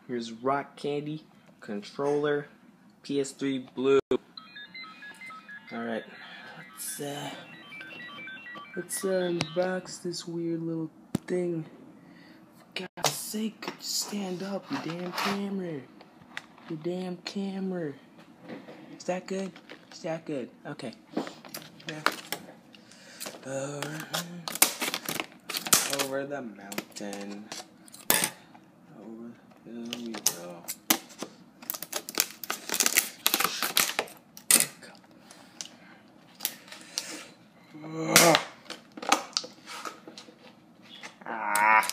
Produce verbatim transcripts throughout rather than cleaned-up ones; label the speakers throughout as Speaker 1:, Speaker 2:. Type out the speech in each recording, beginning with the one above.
Speaker 1: Here's Rockcandy controller, P S three blue. Alright, let's uh let's uh, unbox this weird little thing. For God's sake, could you stand up, you damn camera. You damn camera. Is that good? Is that good? Okay. Yeah. Over, over the mountain. Over, here we go. Ah.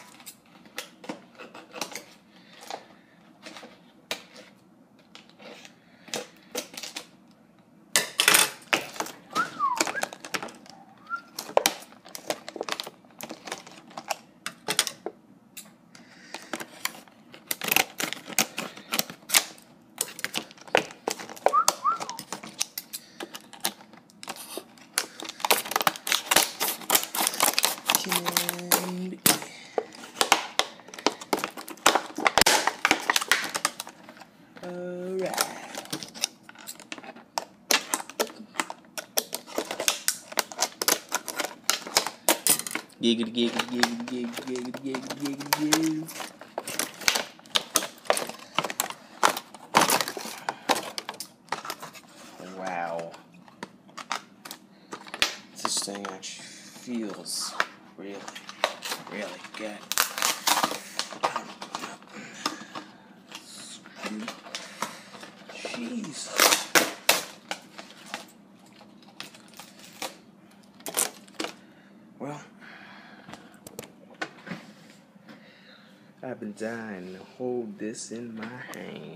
Speaker 1: Candy. Alright. Giggity, giggity, giggity, giggity, giggity, giggity, giggity. Wow. This thing actually feels really, really good. Jeez. Well, I've been dying to hold this in my hand.